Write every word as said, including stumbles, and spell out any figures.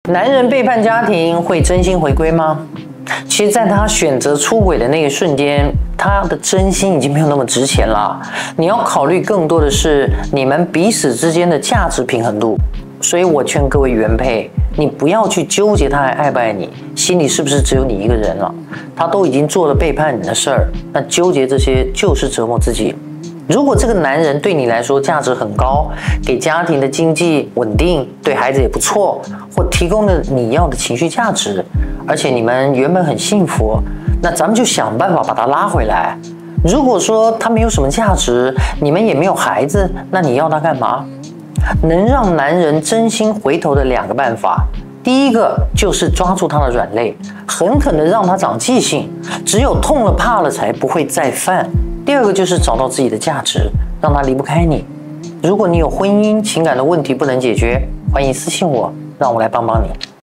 男人背叛家庭会真心回归吗？其实，在他选择出轨的那一瞬间，他的真心已经没有那么值钱了。你要考虑更多的是你们彼此之间的价值平衡度。所以我劝各位原配，你不要去纠结他还爱不爱你，心里是不是只有你一个人了？他都已经做了背叛你的事儿，那纠结这些就是折磨自己。如果这个男人对你来说价值很高，给家庭的经济稳定，对孩子也不错，或提供了你要的情绪价值，而且你们原本很幸福，那咱们就想办法把他拉回来。如果说他没有什么价值，你们也没有孩子，那你要他干嘛？能让男人真心回头的两个办法，第一个就是抓住他的软肋，狠狠的让他长记性，只有痛了怕了才不会再犯。第二个就是找到自己的价值，让他离不开你。如果你有婚姻情感的问题不能解决，欢迎私信我，让我来帮帮你。